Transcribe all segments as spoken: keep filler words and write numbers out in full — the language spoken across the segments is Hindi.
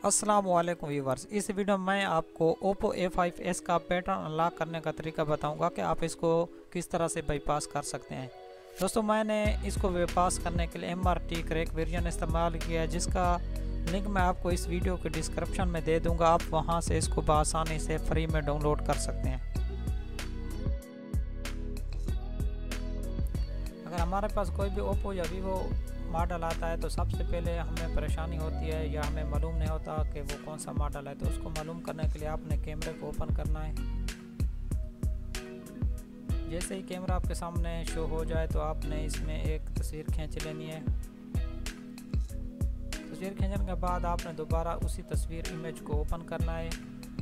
अस्सलाम वालेकुम व्यूवर्स। इस वीडियो में मैं आपको Oppo ए फाइव एस का पैटर्न अनलॉक करने का तरीका बताऊंगा कि आप इसको किस तरह से बाईपास कर सकते हैं। दोस्तों, मैंने इसको बाईपास करने के लिए M R T crack version इस्तेमाल किया है, जिसका लिंक मैं आपको इस वीडियो के डिस्क्रिप्शन में दे दूंगा। आप वहां से इसको बआसानी से फ्री में डाउनलोड कर सकते हैं। अगर हमारे पास कोई भी ओप्पो या वीवो मॉडल आता है तो सबसे पहले हमें परेशानी होती है या हमें मालूम नहीं होता कि वो कौन सा मॉडल है। तो उसको मालूम करने के लिए आपने कैमरे को ओपन करना है। जैसे ही कैमरा आपके सामने शो हो जाए तो आपने इसमें एक तस्वीर खींच लेनी है। तस्वीर खींचने के बाद आपने दोबारा उसी तस्वीर इमेज को ओपन करना है।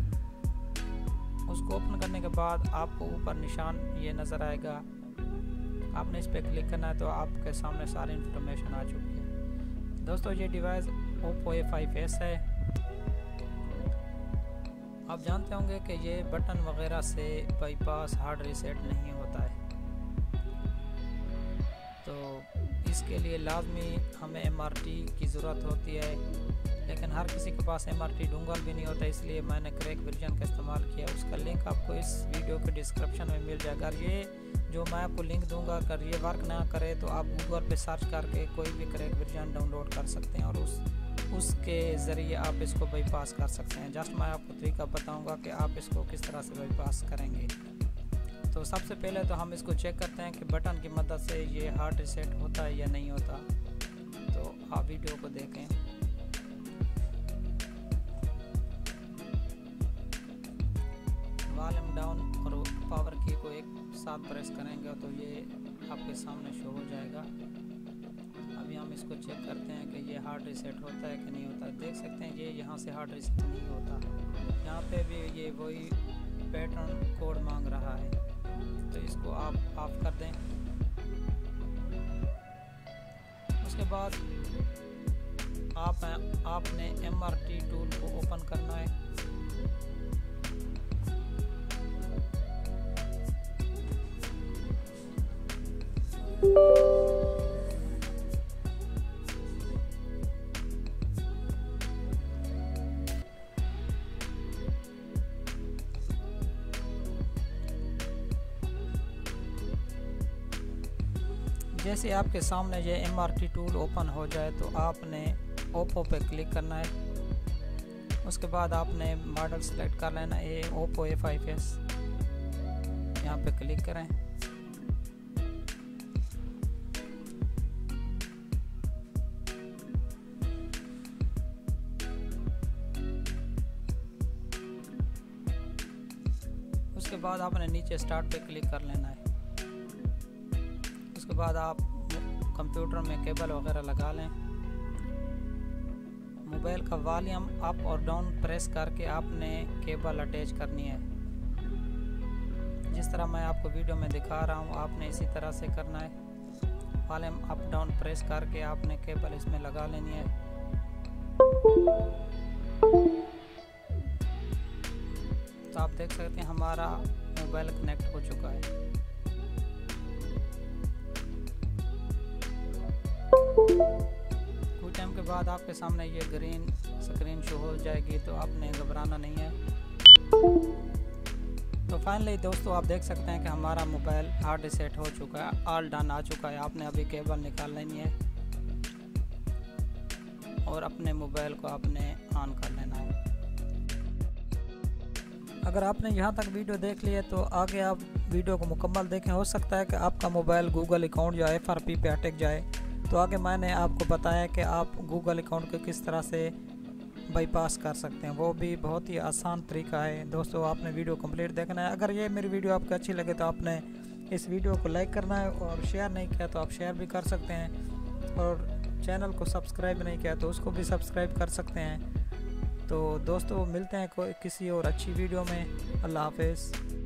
उसको ओपन करने के बाद आपको ऊपर निशान ये नज़र आएगा, आपने इस पर क्लिक करना है तो आपके सामने सारी इन्फॉर्मेशन आ चुकी है। दोस्तों, ये device Oppo A five S है। आप जानते होंगे कि ये बटन वगैरह से बाईपास हार्ड रीसेट नहीं होता है, तो इसके लिए लाजमी हमें एम आर टी की ज़रूरत होती है, लेकिन हर किसी के पास एम आर टी डोंगल भी नहीं होता, इसलिए मैंने क्रैक वर्जन का इस्तेमाल किया। उसका लिंक आपको इस वीडियो के डिस्क्रिप्शन में मिल जाएगा। ये जो मैं आपको लिंक दूंगा, अगर ये वर्क ना करे तो आप गूगल पे सर्च करके कोई भी क्रैक वर्जन डाउनलोड कर सकते हैं और उस उसके ज़रिए आप इसको बाईपास कर सकते हैं। जस्ट मैं आपको तरीका बताऊंगा कि आप इसको किस तरह से बाईपास करेंगे। तो सबसे पहले तो हम इसको चेक करते हैं कि बटन की मदद से ये हार्ड रीसेट होता है या नहीं होता। तो आप वीडियो को देखें। वॉल्यूम डाउन और पावर की को एक साथ प्रेस करेंगे तो ये आपके सामने शो हो जाएगा। अभी हम इसको चेक करते हैं कि ये हार्ड रीसेट होता है कि नहीं होता। देख सकते हैं ये यहाँ से हार्ड रीसेट नहीं होता, यहाँ पे भी ये वही पैटर्न कोड मांग रहा है, तो इसको आप ऑफ कर दें। उसके बाद आप आपने एम आर टी टूल को ओपन करना है। जैसे आपके सामने ये M R T tool open हो जाए तो आपने ओप्पो पे क्लिक करना है। उसके बाद आपने मॉडल सेलेक्ट कर लेना है Oppo ए फाइव एस। यहाँ पे क्लिक करें। उसके बाद आपने नीचे स्टार्ट पे क्लिक कर लेना है। उसके बाद आप कंप्यूटर में केबल वगैरह लगा लें। मोबाइल का वॉल्यूम अप और डाउन प्रेस करके आपने केबल अटैच करनी है। जिस तरह मैं आपको वीडियो में दिखा रहा हूँ, आपने इसी तरह से करना है। वॉल्यूम अप डाउन प्रेस करके आपने केबल इसमें लगा लेनी है। तो आप देख सकते हैं हमारा मोबाइल कनेक्ट हो चुका है। कुछ टाइम के बाद आपके सामने ये ग्रीन स्क्रीन शो हो जाएगी, तो आपने घबराना नहीं है। तो फाइनली दोस्तों, आप देख सकते हैं कि हमारा मोबाइल हार्ड रीसेट हो चुका है, ऑल डन आ चुका है। आपने अभी केबल निकाल लेनी है और अपने मोबाइल को आपने ऑन कर लेना है। अगर आपने यहाँ तक वीडियो देख ली है तो आगे आप वीडियो को मुकम्मल देखें। हो सकता है कि आपका मोबाइल गूगल अकाउंट या एफ आर पी पे अटक जाए, तो आगे मैंने आपको बताया कि आप गूगल अकाउंट को किस तरह से बाईपास कर सकते हैं। वो भी बहुत ही आसान तरीका है। दोस्तों, आपने वीडियो कंप्लीट देखना है। अगर ये मेरी वीडियो आपको अच्छी लगे तो आपने इस वीडियो को लाइक करना है, और शेयर नहीं किया तो आप शेयर भी कर सकते हैं, और चैनल को सब्सक्राइब नहीं किया तो उसको भी सब्सक्राइब कर सकते हैं। तो दोस्तों, मिलते हैं कोई किसी और अच्छी वीडियो में। अल्लाह हाफ़िज़।